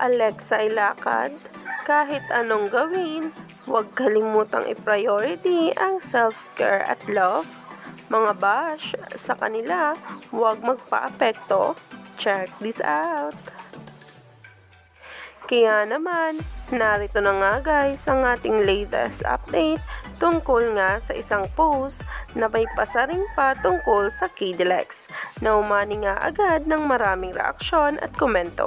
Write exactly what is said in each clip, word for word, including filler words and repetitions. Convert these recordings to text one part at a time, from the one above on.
Alexa ay lakad. Kahit anong gawin, huwag kalimutang i-priority ang self-care at love. Mga bash, sa kanila, huwag magpa-apekto. Check this out! Kaya naman, narito na nga guys ang ating latest update tungkol nga sa isang post na may pasaring pa tungkol sa K D L X na umani nga agad ng maraming reaksyon at komento.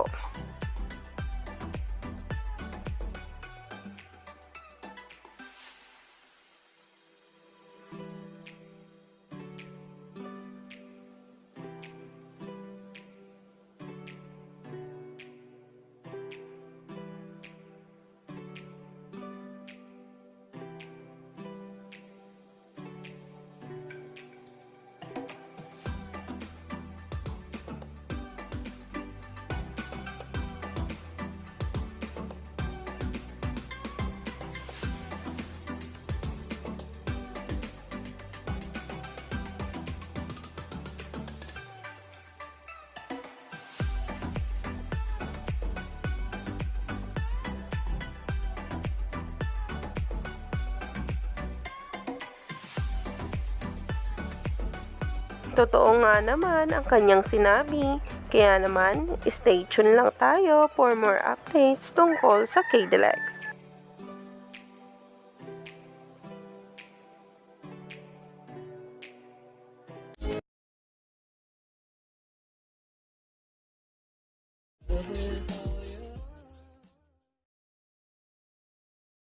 Totoo nga naman ang kanyang sinabi, kaya naman stay tuned lang tayo for more updates tungkol sa K D L X.